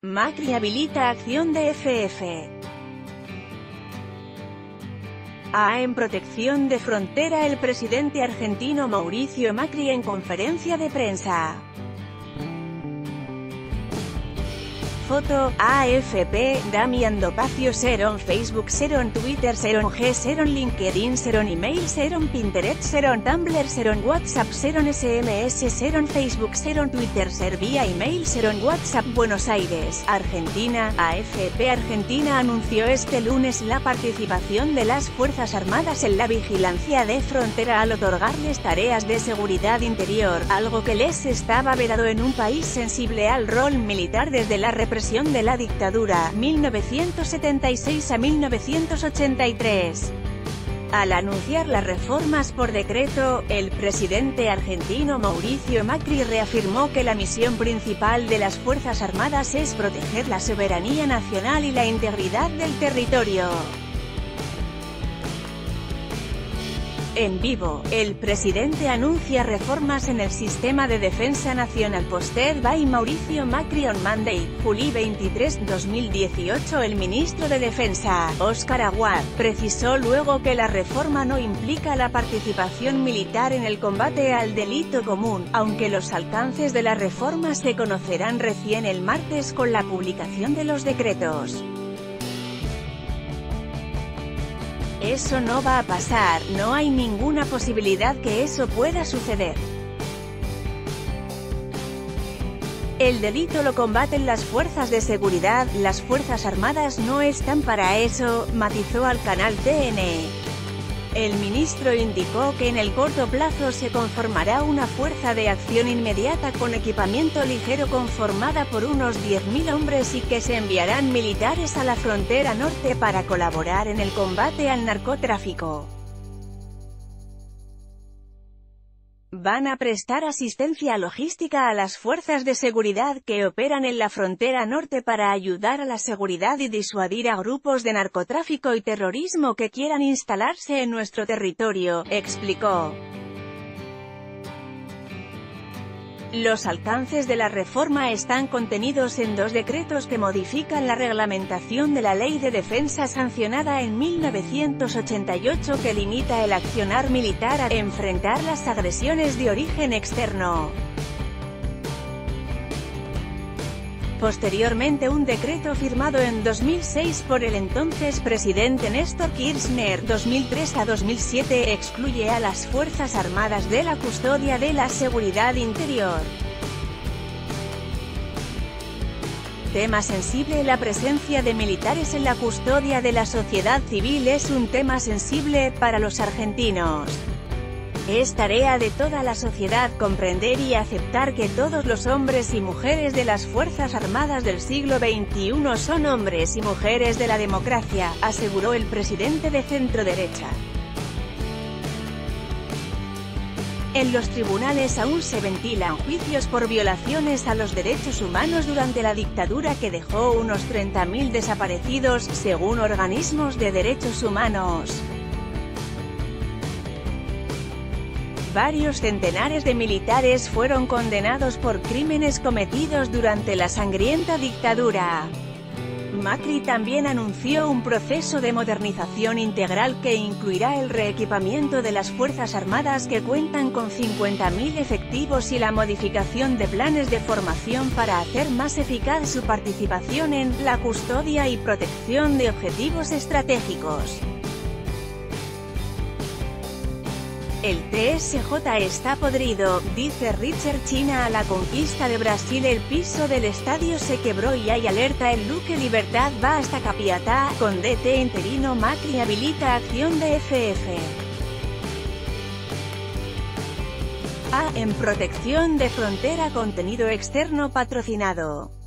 Macri habilita acción de FF. En protección de frontera. El presidente argentino Mauricio Macri en conferencia de prensa. Foto, AFP, Damián Dopacio Serón, Facebook Serón, Twitter Serón, G Serón, LinkedIn Serón, Email Serón, Pinterest Serón, Tumblr Serón, WhatsApp Serón, SMS Serón, Facebook Serón, Twitter Ser, vía email Serón, WhatsApp. Buenos Aires, Argentina. AFP Argentina anunció este lunes la participación de las Fuerzas Armadas en la vigilancia de frontera al otorgarles tareas de seguridad interior, algo que les estaba vedado en un país sensible al rol militar desde la represión de la dictadura, 1976 a 1983. Al anunciar las reformas por decreto, el presidente argentino Mauricio Macri reafirmó que la misión principal de las Fuerzas Armadas es proteger la soberanía nacional y la integridad del territorio. En vivo, el presidente anuncia reformas en el sistema de defensa nacional. Posted by Mauricio Macri on Monday, Juli 23, 2018. El ministro de Defensa, Óscar Aguad, precisó luego que la reforma no implica la participación militar en el combate al delito común, aunque los alcances de la reforma se conocerán recién el martes con la publicación de los decretos. Eso no va a pasar, no hay ninguna posibilidad que eso pueda suceder. El delito lo combaten las fuerzas de seguridad, las Fuerzas Armadas no están para eso, matizó al canal TN. El ministro indicó que en el corto plazo se conformará una fuerza de acción inmediata con equipamiento ligero conformada por unos 10.000 hombres y que se enviarán militares a la frontera norte para colaborar en el combate al narcotráfico. Van a prestar asistencia logística a las fuerzas de seguridad que operan en la frontera norte para ayudar a la seguridad y disuadir a grupos de narcotráfico y terrorismo que quieran instalarse en nuestro territorio, explicó. Los alcances de la reforma están contenidos en dos decretos que modifican la reglamentación de la Ley de Defensa sancionada en 1988 que limita el accionar militar a enfrentar las agresiones de origen externo. Posteriormente un decreto firmado en 2006 por el entonces presidente Néstor Kirchner, 2003 a 2007, excluye a las Fuerzas Armadas de la custodia de la seguridad interior. Tema sensible. La presencia de militares en la custodia de la sociedad civil es un tema sensible para los argentinos. Es tarea de toda la sociedad comprender y aceptar que todos los hombres y mujeres de las Fuerzas Armadas del siglo XXI son hombres y mujeres de la democracia, aseguró el presidente de centroderecha. En los tribunales aún se ventilan juicios por violaciones a los derechos humanos durante la dictadura que dejó unos 30.000 desaparecidos, según organismos de derechos humanos. Varios centenares de militares fueron condenados por crímenes cometidos durante la sangrienta dictadura. Macri también anunció un proceso de modernización integral que incluirá el reequipamiento de las Fuerzas Armadas que cuentan con 50.000 efectivos y la modificación de planes de formación para hacer más eficaz su participación en la custodia y protección de objetivos estratégicos. El TSJ está podrido, dice Richard. China a la conquista de Brasil. El piso del estadio se quebró y hay alerta. El Luque Libertad va hasta Capiatá, con DT interino. Macri habilita acción de FF. En protección de frontera. Contenido externo patrocinado.